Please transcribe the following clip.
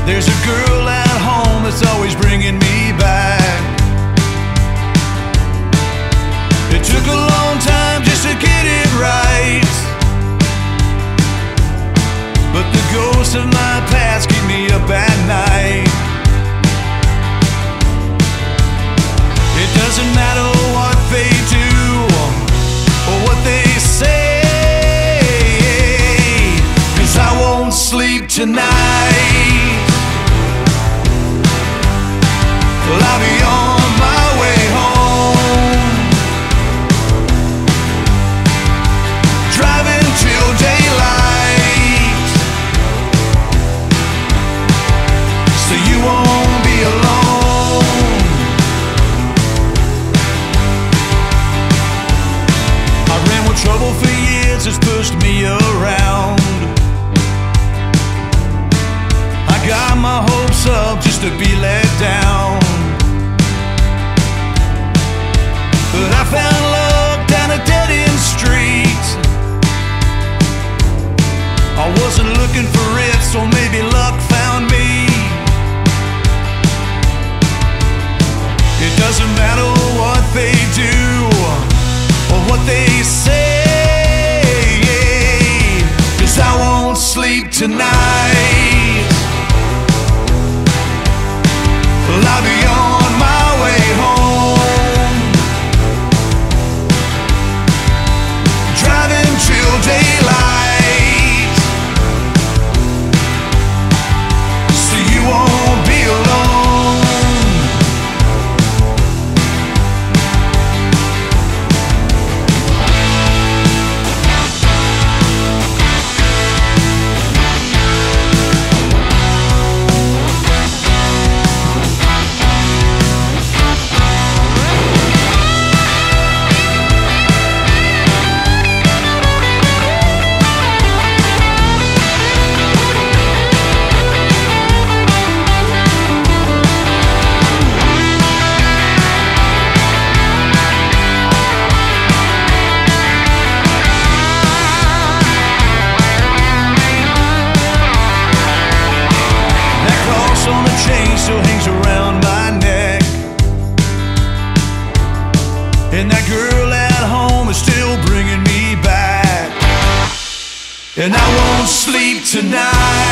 There's a girl at home that's always bringing me back. It took a long time just to get it right, but the ghosts of my past keep me up at night. It doesn't matter what they do or what they say, 'cause I won't sleep tonight. Well, I'll be on my way home, driving till daylight, so you won't be alone. I ran with trouble for years, it's pushed me around. I got my hopes up just to be let down, but I found love down a dead-end street. I wasn't looking for it, so maybe luck found me. It doesn't matter what they do or what they say, 'cause I won't sleep tonight. Well, I'll be on my way home, driving till daylight, so you won't be alone. On a chain still hangs around my neck, and that girl at home is still bringing me back, and I won't sleep tonight.